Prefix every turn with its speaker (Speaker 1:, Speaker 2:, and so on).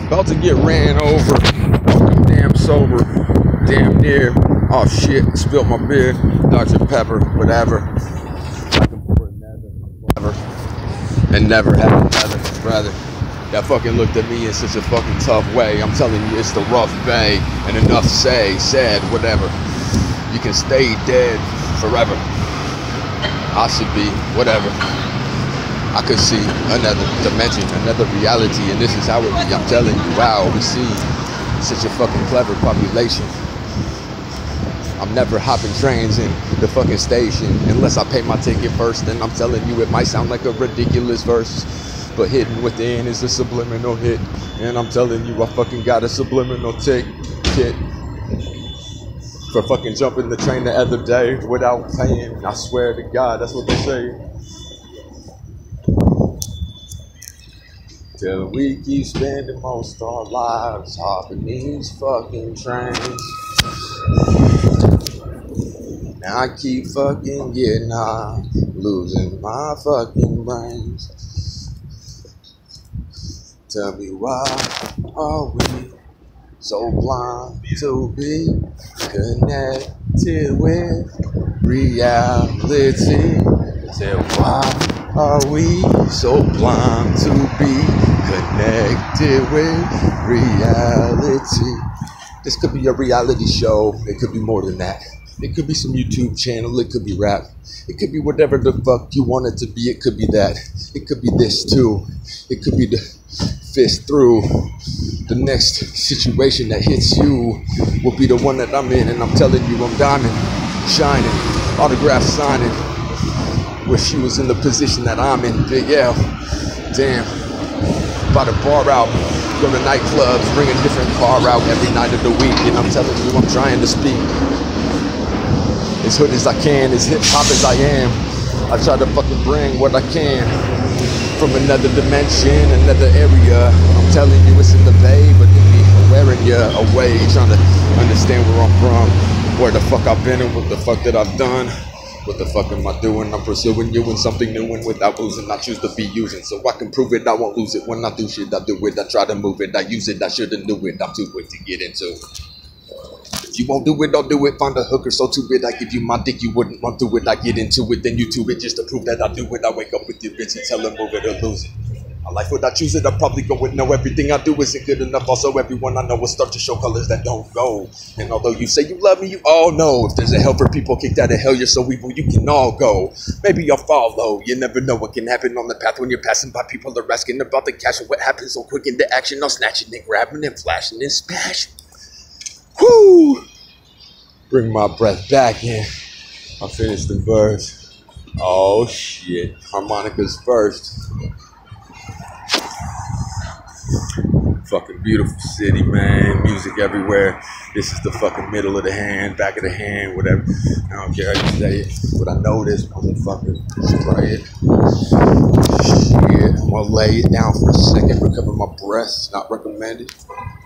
Speaker 1: About to get ran over. Fucking damn sober. Damn near. Oh shit, spilled my beer. Dr. Pepper, whatever. I can pour another. And never have another. Rather, that fucking looked at me in such a fucking tough way. I'm telling you, it's the rough bay. And enough said, whatever. You can stay dead forever. I should be, whatever. I could see another dimension, another reality, and this is how it be. I'm telling you, wow, we see such a fucking clever population. I'm never hopping trains in the fucking station unless I pay my ticket first. And I'm telling you, it might sound like a ridiculous verse, but hidden within is a subliminal hit. And I'm telling you, I fucking got a subliminal ticket for fucking jumping the train the other day without paying. I swear to God, that's what they say. Till we keep spending most our lives hopping these fucking trains. Now I keep fucking getting high, losing my fucking brains. Tell me why are we so blind to be connected with reality? Tell why are we so blind to be connected with reality? This could be a reality show. It could be more than that. It could be some YouTube channel. It could be rap. It could be whatever the fuck you want it to be. It could be that. It could be this too. It could be the fist through. The next situation that hits you will be the one that I'm in. And I'm telling you, I'm diamond, shining, autograph signing. Wish she was in the position that I'm in. Big L. Damn. About to bar out. Go to nightclubs. Bring a different car out every night of the week. And I'm telling you, I'm trying to speak as hood as I can, as hip hop as I am. I try to fucking bring what I can from another dimension, another area. I'm telling you, it's in the bay, but then me wearing you away, trying to understand where I'm from, where the fuck I've been, and what the fuck that I've done. What the fuck am I doing? I'm pursuing you and something new, and without losing, I choose to be using. So I can prove it, I won't lose it. When I do shit, I do it. I try to move it, I use it. I should've knew it. I'm too quick to get into it. If you won't do it, don't do it. Find a hooker so too big, I give you my dick, you wouldn't want to it. I get into it, then you do it just to prove that I do it. I wake up with your bitch and tell her move it or lose it. My life, would I choose it? I'd probably go with no. Everything I do isn't good enough. Also, everyone I know will start to show colors that don't go. And although you say you love me, you all know if there's a hell for people kicked out of hell, you're so evil, you can all go. Maybe you'll follow. You never know what can happen on the path when you're passing by. People are asking about the cash and what happens so quick into action. I'm snatching and grabbing and flashing and smashing. Whoo! Bring my breath back in. I finished the verse. Oh shit. Harmonicas first. Fucking beautiful city, man. Music everywhere. This is the fucking middle of the hand, back of the hand, whatever. I don't care how you say it, but I know this motherfucker. Spray it. Shit. I'm gonna lay it down for a second, recover my breath. Not recommended.